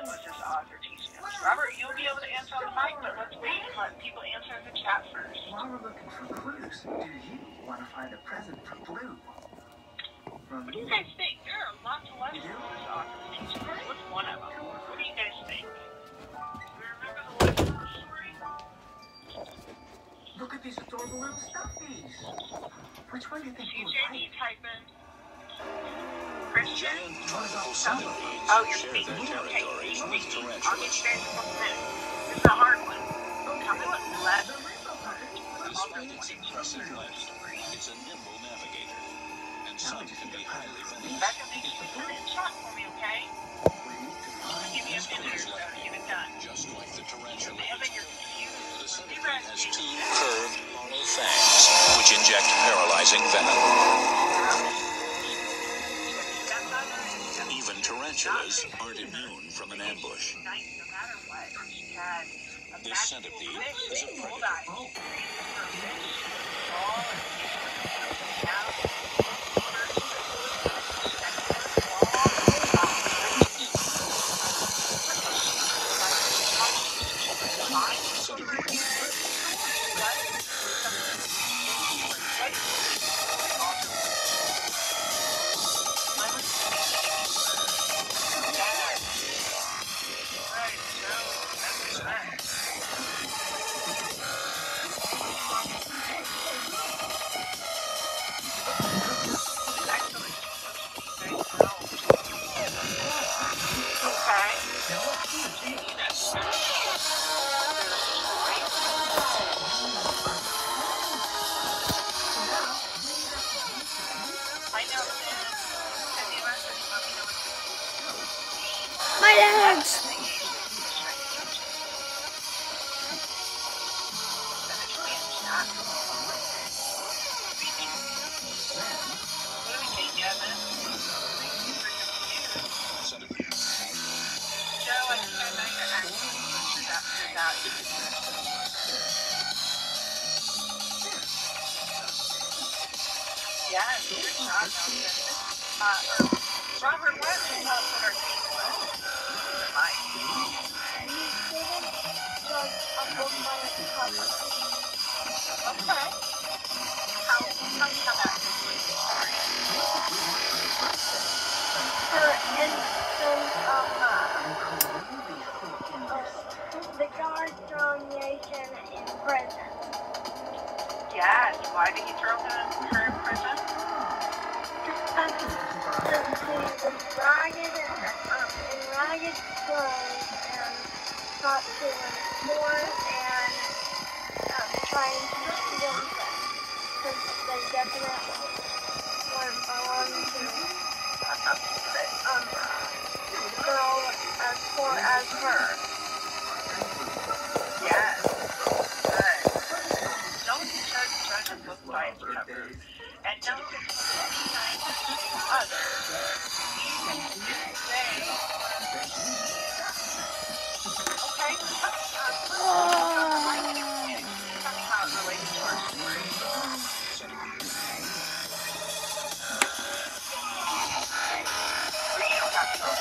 was this author teaching us? Robert, you'll be able to answer on the mic, but let's wait and let people answer in the chat first. While we're looking for clues, do you want to find a present for Blue? What do you guys think? There are lots of lessons this author was teaching us. What's one of them? What do you guys think? Do we remember the lesson of the story? Look at these adorable little stuffies. Which one do you think you would CJ, like? type in. Christian? Centipedes Oh, you're share speaking. their Okay, territories speak. with I'll get you tarantulas. guys in 1 minute. This is a hard one. Tell me what lesson The spider's impressive length. It's a nimble navigator, and some can be highly venomous. Becca, make sure you put it in chat for me, okay? I'll give you a minute or so to get it done. Just like the tarantula, Evan, you're the confused. centipede has 2 curved, hollow fangs, which inject paralyzing venom. Even tarantulas aren't immune from an ambush. This centipede is a predator. My legs. Yes, good job, Robert, why don't you tell us what our game was? Okay. How that For instance, the guard-thrown-nation in prison. Yes, why did he throw her in prison? He was ragged in ragged clothes and thought to more and trying to steal them because they definitely weren't belong to a girl as poor as her. Yes. Good. Don't judge a book by its cover. And don't be nice to others. Even if they... Okay. Tell me how it relates to our story. You don't have to go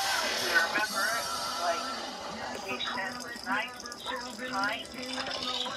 remember, like, the patient was nice, kind,